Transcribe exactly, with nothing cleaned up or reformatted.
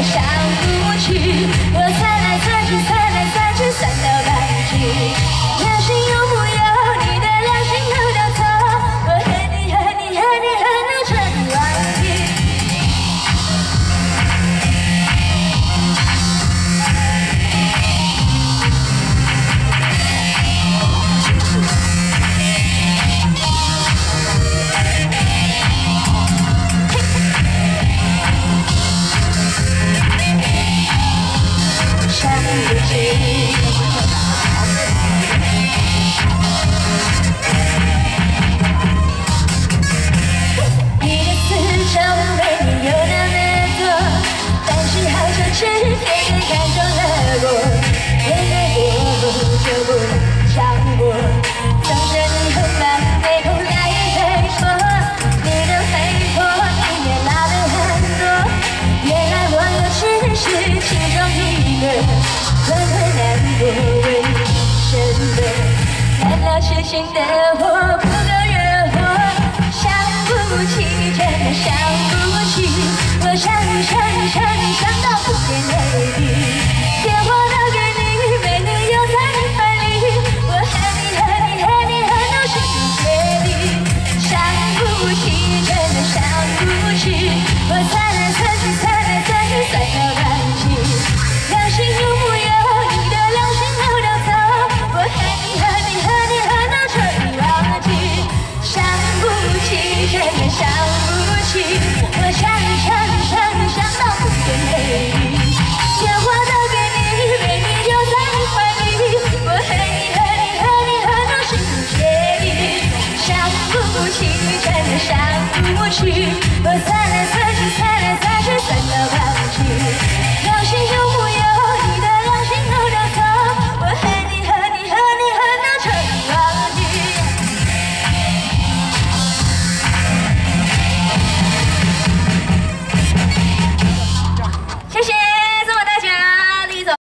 上不去，我猜来猜去，猜来猜去，算到半句。良心有木有？你的良心有掉头，我恨你恨你恨你恨到彻底忘记。想不起。你的死忠对你有那么多，但是好像是天天看中了我，眼泪过就不能强迫，总是你很慢，背后来也退缩，你的背后你也拉了很多，原来我也只是其中一个。困困难过为什么？难道痴心的我？